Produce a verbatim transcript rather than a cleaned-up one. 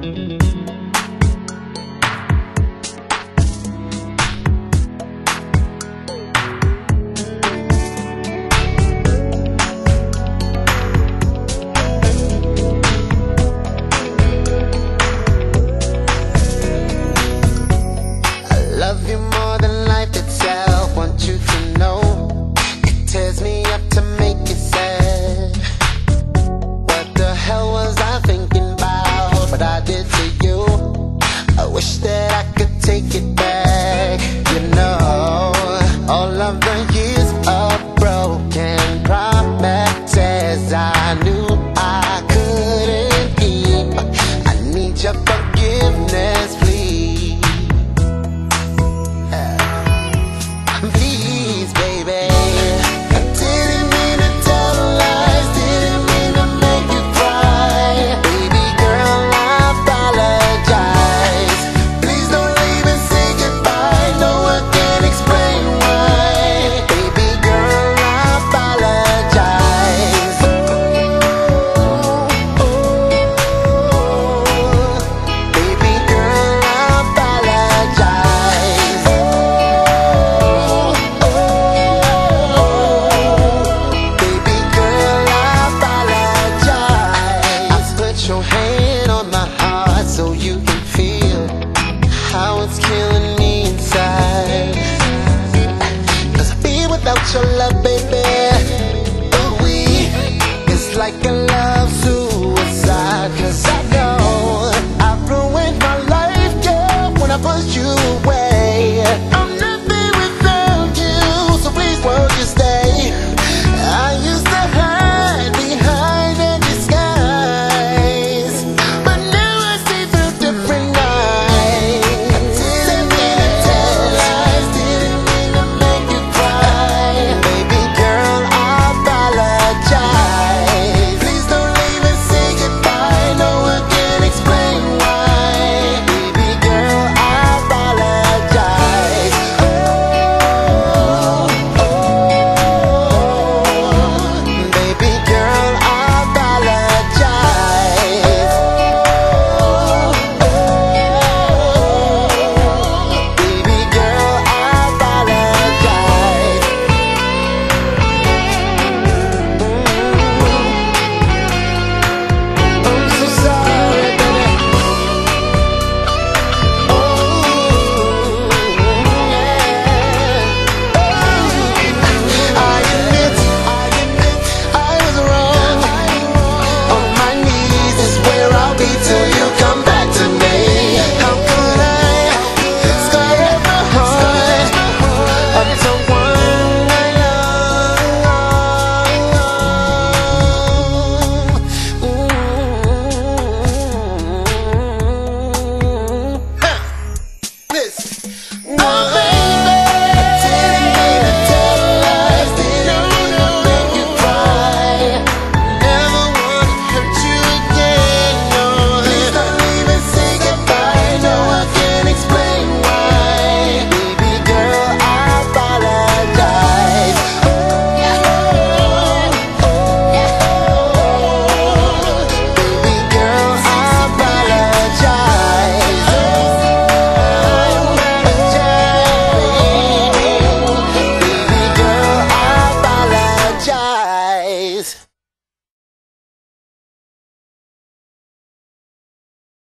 Love you more than life itself, want you to know. It tears me up to make it sad. What the hell was I thinking about? What I did to you, I wish that I could take it back. You know, all of the years of broken promises I knew I couldn't keep. I need your forgiveness, please. Please, baby. I didn't mean to tell lies, didn't mean to make you cry. Baby girl, I apologize. Please don't leave and say goodbye. No one can explain why. Baby girl, I apologize. Oh, oh. Baby girl, I apologize. Your hand on my heart so you can feel how it's killing me inside. Cause I feel without your love